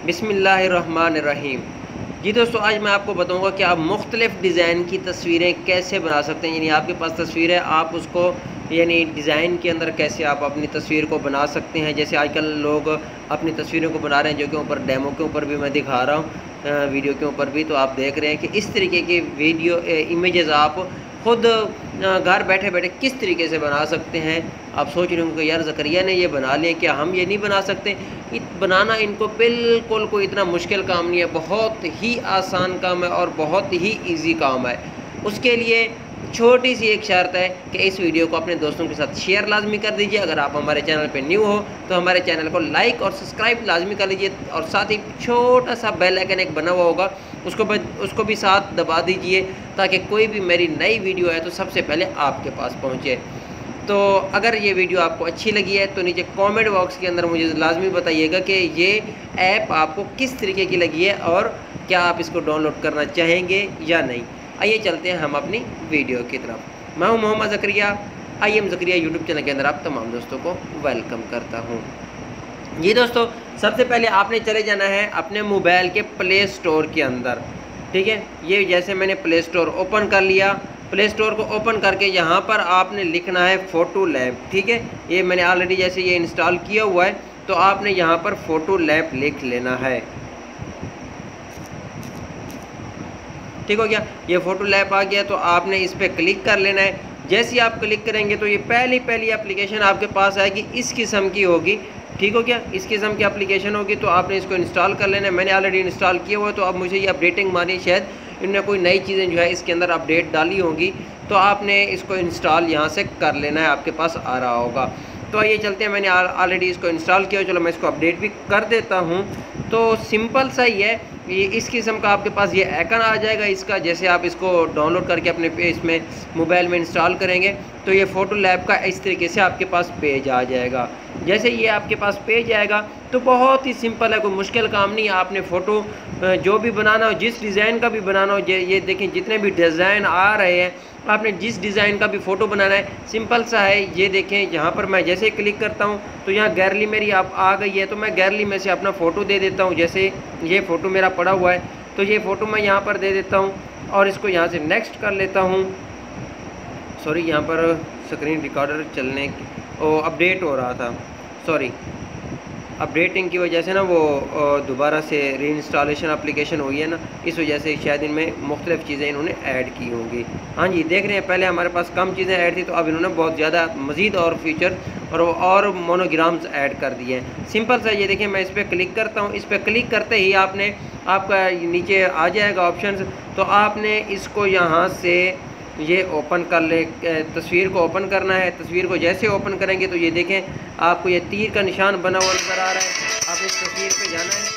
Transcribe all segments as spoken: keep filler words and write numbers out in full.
बिस्मिल्लाहिर्रहमानिर्रहीम। जी दोस्तों, आज मैं आपको बताऊंगा कि आप मुख्तलिफ़ डिज़ाइन की तस्वीरें कैसे बना सकते हैं। यानी आपके पास तस्वीर है, आप उसको यानी डिज़ाइन के अंदर कैसे आप अपनी तस्वीर को बना सकते हैं। जैसे आजकल लोग अपनी तस्वीरों को बना रहे हैं, जो कि ऊपर डेमो के ऊपर भी मैं दिखा रहा हूँ, वीडियो के ऊपर भी, तो आप देख रहे हैं कि इस तरीके की वीडियो इमेजेस आप ख़ुद घर बैठे बैठे किस तरीके से बना सकते हैं। आप सोच रहे होंगे कि यार ज़करिया ने ये बना लिया, क्या हम ये नहीं बना सकते? बनाना इनको बिल्कुल कोई इतना मुश्किल काम नहीं है, बहुत ही आसान काम है और बहुत ही इजी काम है। उसके लिए छोटी सी एक शर्त है कि इस वीडियो को अपने दोस्तों के साथ शेयर लाजमी कर दीजिए। अगर आप हमारे चैनल पे न्यू हो तो हमारे चैनल को लाइक और सब्सक्राइब लाजमी कर लीजिए, और साथ ही छोटा सा बेल आइकन एक बना हुआ होगा, उसको उसको भी साथ दबा दीजिए, ताकि कोई भी मेरी नई वीडियो है तो सबसे पहले आपके पास पहुँचे। तो अगर ये वीडियो आपको अच्छी लगी है तो नीचे कमेंट बॉक्स के अंदर मुझे लाजमी बताइएगा कि ये ऐप आपको किस तरीके की लगी है और क्या आप इसको डाउनलोड करना चाहेंगे या नहीं। आइए चलते हैं हम अपनी वीडियो की तरफ। मैं हूं Mohammad Zakaria, I am Zakaria YouTube channel के अंदर आप तमाम दोस्तों को वेलकम करता हूं। जी दोस्तों, सबसे पहले आपने चले जाना है अपने मोबाइल के प्ले स्टोर के अंदर। ठीक है, ये जैसे मैंने प्ले स्टोर ओपन कर लिया, प्ले स्टोर को ओपन करके यहाँ पर आपने लिखना है फ़ोटो लैब। ठीक है, ये मैंने ऑलरेडी जैसे ये इंस्टॉल किया हुआ है, तो आपने यहाँ पर फ़ोटो लैब लिख लेना है। ठीक हो गया, ये फ़ोटो लैब आ गया, तो आपने इस पर क्लिक कर लेना है। जैसे ही आप क्लिक करेंगे तो ये पहली पहली एप्लीकेशन आपके पास आएगी, इस किस्म की होगी। ठीक हो गया, इस किस्म की एप्लीकेशन होगी तो आपने इसको इंस्टॉल कर लेना है। मैंने ऑलरेडी इंस्टॉल किया हुआ है, तो अब मुझे ये अपडेटिंग मानी, शायद इनने कोई नई चीज़ें जो है इसके अंदर अपडेट डाली होंगी, तो आपने इसको इंस्टॉल यहाँ से कर लेना है, आपके पास आ रहा होगा। तो आइए चलते हैं, मैंने ऑलरेडी इसको इंस्टॉल किया, चलो मैं इसको अपडेट भी कर देता हूँ। तो सिंपल सा ही है, ये इस किस्म का आपके पास ये आइकन आ जाएगा इसका। जैसे आप इसको डाउनलोड करके अपने इसमें मोबाइल में इंस्टॉल करेंगे तो ये फ़ोटो लैब का इस तरीके से आपके पास पेज आ जाएगा। जैसे ये आपके पास पेज आएगा तो बहुत ही सिंपल है, कोई मुश्किल काम नहीं है। आपने फ़ोटो जो भी बनाना हो, जिस डिज़ाइन का भी बनाना हो, ये देखें जितने भी डिज़ाइन आ रहे हैं, आपने जिस डिज़ाइन का भी फ़ोटो बनाना है, सिंपल सा है। ये देखें, यहाँ पर मैं जैसे क्लिक करता हूँ तो यहाँ गैलरी मेरी आप आ गई है, तो मैं गैलरी में से अपना फ़ोटो दे देता हूँ। जैसे ये फ़ोटो मेरा पड़ा हुआ है, तो ये फ़ोटो मैं यहाँ पर दे देता हूँ और इसको यहाँ से नेक्स्ट कर लेता हूँ। सॉरी, यहाँ पर स्क्रीन रिकॉर्डर चलने ओ अपडेट हो रहा था, सॉरी, अपडेटिंग की वजह से ना वो दोबारा से री इंस्टॉलेशन एप्लीकेशन हुई है ना, इस वजह से शायद इनमें मुख्तलिफ़ चीज़ें इन्होंने ऐड की होंगी। हाँ जी, देख रहे हैं, पहले हमारे पास कम चीज़ें ऐड थी, तो अब इन्होंने बहुत ज़्यादा मज़ीद और फीचर और और मोनोग्राम्स ऐड कर दिए हैं। सिंपल सा ये देखिए, मैं इस पर क्लिक करता हूँ, इस पर क्लिक करते ही आपने आपका नीचे आ जाएगा ऑप्शन, तो आपने इसको यहाँ से ये ओपन कर ले, तस्वीर को ओपन करना है। तस्वीर को जैसे ओपन करेंगे तो ये देखें आपको ये तीर का निशान बना हुआ नज़र आ रहा है, आप इस तस्वीर पे जाना है।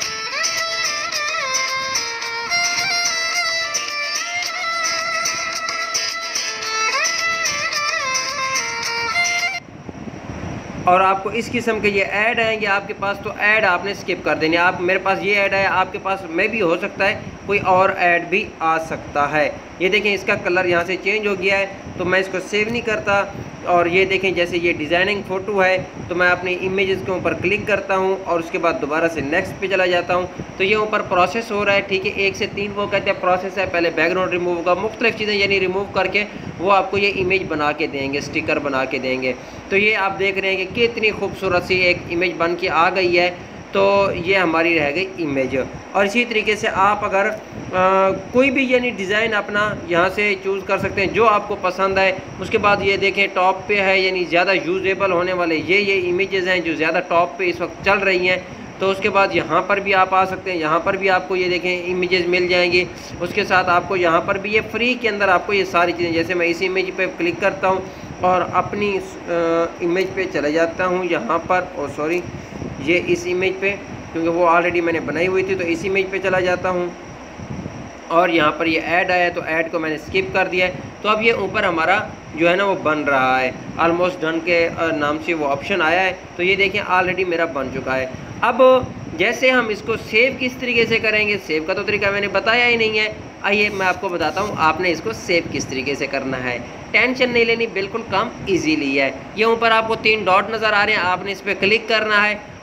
और आपको इस किस्म के ये ऐड आएंगे आपके पास, तो ऐड आपने स्किप कर देनी। आप मेरे पास ये ऐड है, आपके पास में भी हो सकता है कोई और ऐड भी आ सकता है। ये देखें, इसका कलर यहाँ से चेंज हो गया है, तो मैं इसको सेव नहीं करता। और ये देखें, जैसे ये डिज़ाइनिंग फ़ोटो है, तो मैं अपनी इमेजेस के ऊपर क्लिक करता हूँ और उसके बाद दोबारा से नेक्स्ट पे चला जाता हूँ। तो ये ऊपर प्रोसेस हो रहा है। ठीक है, एक से तीन वो कहते हैं प्रोसेस है। पहले बैकग्राउंड रिमूव होगा, मुख्तलिफ़ चीज़ें यानी रिमूव करके वो आपको ये इमेज बना के देंगे, स्टिकर बना के देंगे। तो ये आप देख रहे हैं कि कितनी खूबसूरत सी एक इमेज बन के आ गई है। तो ये हमारी रह गई इमेज। और इसी तरीके से आप अगर आ, कोई भी यानी डिज़ाइन अपना यहाँ से चूज़ कर सकते हैं जो आपको पसंद आए। उसके बाद ये देखें, टॉप पे है, यानी ज़्यादा यूजेबल होने वाले ये ये इमेजेस हैं जो ज़्यादा टॉप पे इस वक्त चल रही हैं। तो उसके बाद यहाँ पर भी आप आ सकते हैं, यहाँ पर भी आपको ये देखें इमेजेस मिल जाएंगी। उसके साथ आपको यहाँ पर भी ये फ्री के अंदर आपको ये सारी चीज़ें, जैसे मैं इस इमेज पे क्लिक करता हूँ और अपनी इमेज पे चला जाता हूँ यहाँ पर, और सॉरी ये इस इमेज पे, क्योंकि वो ऑलरेडी मैंने बनाई हुई थी, तो इस इमेज पे चला जाता हूँ और यहाँ पर ये ऐड आया, तो ऐड को मैंने स्किप कर दिया है। तो अब ये ऊपर हमारा जो है ना वो बन रहा है, ऑलमोस्ट डन के नाम से वो ऑप्शन आया है। तो ये देखें ऑलरेडी मेरा बन चुका है। अब जैसे हम इसको सेव किस तरीके से करेंगे, सेव का तो तरीका मैंने बताया ही नहीं है। आइए मैं आपको बताता हूँ आपने इसको सेव किस तरीके से करना है। टेंशन नहीं लेनी, बिल्कुल काम इजीली है। ये ऊपर आपको तीन डॉट नज़र आ रहे हैं, आपने इस पर क्लिक करना है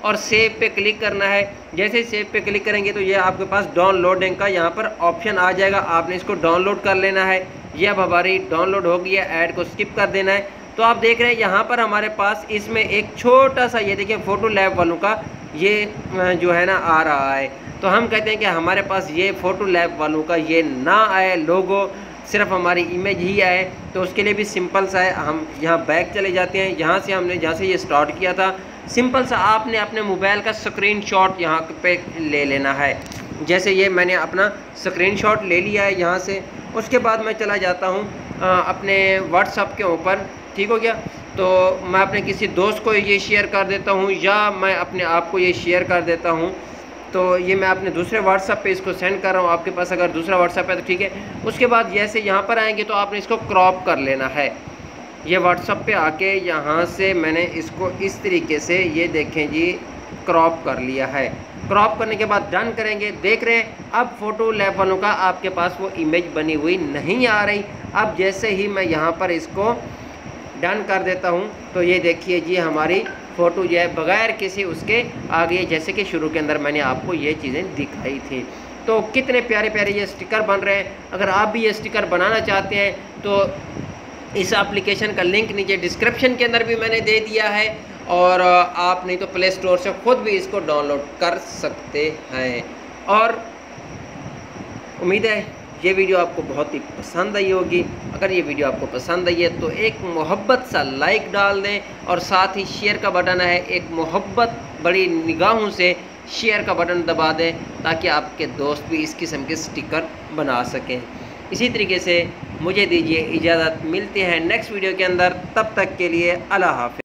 और सेव पे क्लिक करना है। जैसे ही सेव पे क्लिक करेंगे तो ये आपके पास डाउनलोडिंग का यहाँ पर ऑप्शन आ जाएगा, आपने इसको डाउनलोड कर लेना है। ये अब हमारी डाउनलोड हो गई है, ऐड को स्किप कर देना है। तो आप देख रहे हैं यहाँ पर हमारे पास इसमें एक छोटा सा, ये देखिए फोटो लैब वालों का ये जो है ना आ रहा है। तो हम कहते हैं कि हमारे पास ये फ़ोटो लैब वालों का ये ना आए लोगो, सिर्फ हमारी इमेज ही आए, तो उसके लिए भी सिंपल सा है, हम यहाँ बैक चले जाते हैं। यहाँ से हमने जहाँ से ये स्टार्ट किया था, सिंपल सा आपने अपने मोबाइल का स्क्रीनशॉट यहाँ पे ले लेना है। जैसे ये मैंने अपना स्क्रीनशॉट ले लिया है यहाँ से। उसके बाद मैं चला जाता हूँ अपने व्हाट्सएप के ऊपर, ठीक हो गया। तो मैं अपने किसी दोस्त को ये शेयर कर देता हूँ या मैं अपने आप को ये शेयर कर देता हूँ। तो ये मैं अपने दूसरे व्हाट्सएप पे इसको सेंड कर रहा हूँ। आपके पास अगर दूसरा व्हाट्सएप है तो ठीक है। उसके बाद जैसे यहाँ पर आएंगे तो आपने इसको क्रॉप कर लेना है। ये व्हाट्सएप पे आके यहाँ से मैंने इसको इस तरीके से, ये देखें जी, क्रॉप कर लिया है। क्रॉप करने के बाद डन करेंगे। देख रहे हैं अब फ़ोटो लैब वालों का आपके पास वो इमेज बनी हुई नहीं आ रही। अब जैसे ही मैं यहाँ पर इसको डन कर देता हूँ तो ये देखिए जी हमारी फ़ोटो जो है बग़ैर किसी उसके आ गई, जैसे कि शुरू के अंदर मैंने आपको ये चीज़ें दिखाई थी। तो कितने प्यारे प्यारे ये स्टिकर बन रहे हैं। अगर आप भी ये स्टिकर बनाना चाहते हैं तो इस एप्लीकेशन का लिंक नीचे डिस्क्रिप्शन के अंदर भी मैंने दे दिया है, और आप नहीं तो प्ले स्टोर से ख़ुद भी इसको डाउनलोड कर सकते हैं। और उम्मीद है ये वीडियो आपको बहुत ही पसंद आई होगी। अगर ये वीडियो आपको पसंद आई है तो एक मोहब्बत सा लाइक डाल दें, और साथ ही शेयर का बटन है, एक मोहब्बत बड़ी निगाहों से शेयर का बटन दबा दें ताकि आपके दोस्त भी इस किस्म के स्टिकर बना सकें। इसी तरीके से मुझे दीजिए इजाज़त, मिलते हैं नेक्स्ट वीडियो के अंदर। तब तक के लिए अल्लाह हाफ़िज़।